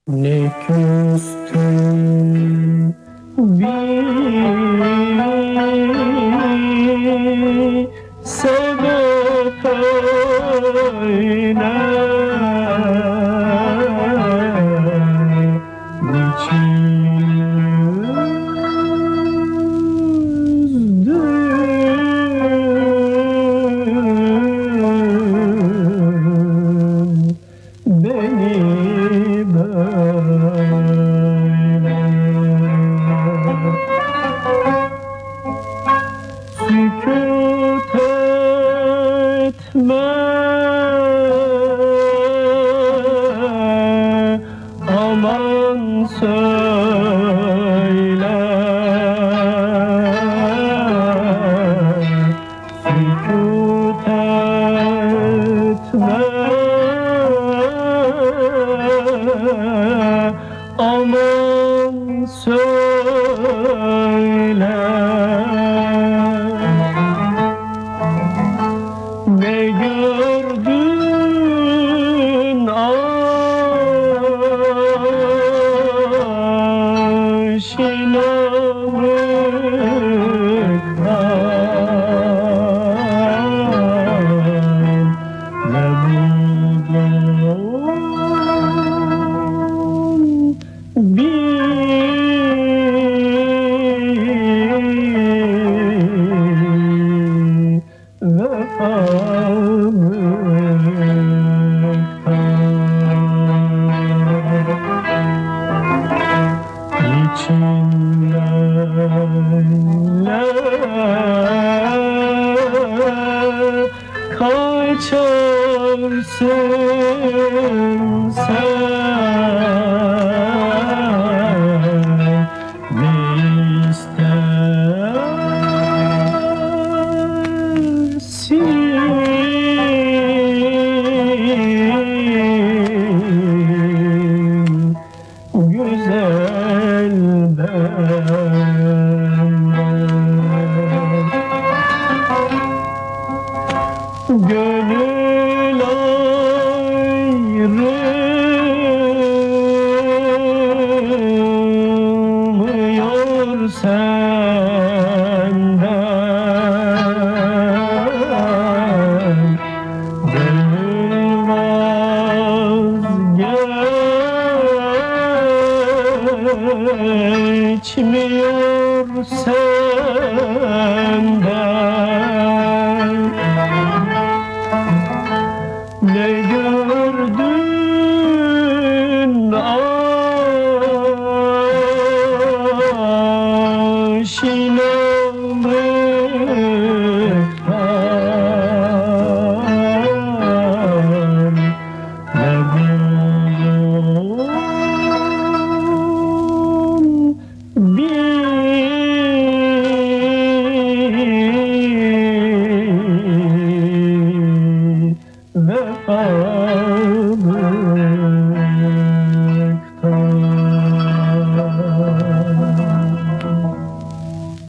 Ne küstüm bir sebep öyle niçin üzdün beni böyle sükût etme aman söyle sükût etme aman söyle ne gördün aşinalıktan ne buldun bir vefalıktan içinden kaçarsın sen ne istersin güzel benden gönül ayrılmıyor senden gönül vazgeçmiyor senden ne gördün aşinalıktan ne buldun bir vefa